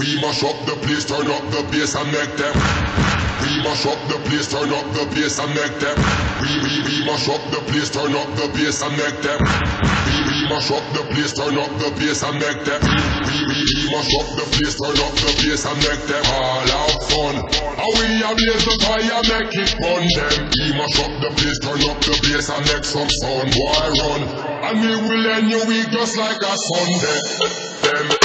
We mash up the place, turn up the bass and make them. We mash up the place, turn up the bass and make them. We mash up the place, turn up the bass and make them. We mash up the place, turn up the bass and make them. We mash up the place, turn up the bass and make them all have fun. And we ablaze the fire, make it fun them. We mash up the place, turn up the bass and make some sound, boy run. And we will end your week just like a Sunday. Them